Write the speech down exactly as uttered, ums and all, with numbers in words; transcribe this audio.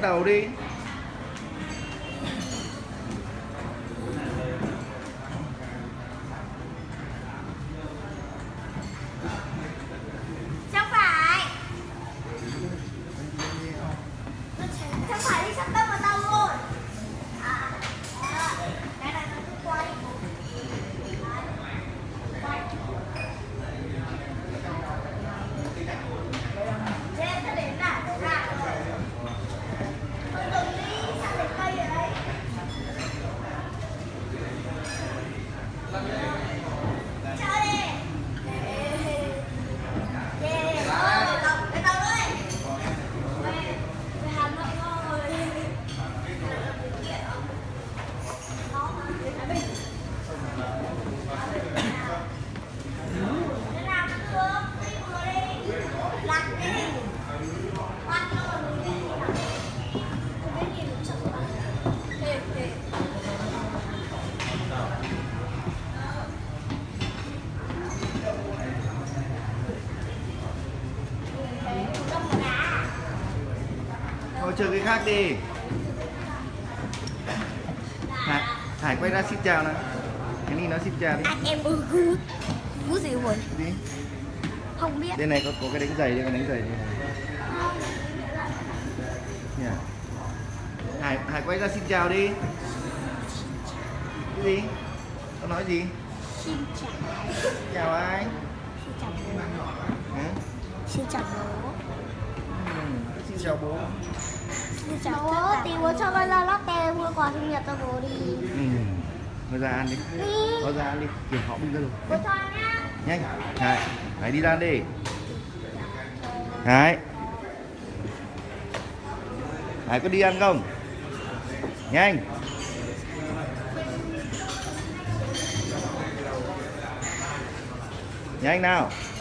tàu đi. Không phải. Không phải đi sắp tông vào tàu rồi. À, cái này nó cứ quay. Quay. Thế sẽ đến lại để ra rồi. Tôi từng đi sang đến cây ở đấy. Chào đi. Yeah. Ờ, tàu, cái tàu ơi. Về, về Hà Nội rồi. Nó mà đến Thái Bình. Thế nào cũng được, đi vừa đi. Lặn đi. Bắt rồi đi. Cái gì cũng sợ lắm. Thế, thế. Thôi chơi cái khác đi. Hải, Hải quay ra xin chào nào. Cái này nó xin chào đi. À, em ơi gú. Gú gì rồi? Đi. Không biết. Bên này có có cái đánh giày đây, cái đánh giày đây. Yeah. Hải Hải quay ra xin chào đi. Cái gì? Có nói gì? Xin chào. Chào ai? Xin chào bố. Hả? Xin chào bố. Ừ, xin chào bố. Xin chào bố. Tí bố cho con ra latte mua quà sinh nhật cho bố đi. Ừ. Nó ra ăn đi. Đi. Nó ra ăn đi. Kiểu họ đi ra rồi. Bố cho em nhá. Nhanh. Hải, Hải đi ra đi. Hải. Hải có đi ăn không? Nhanh. Nhanh nào.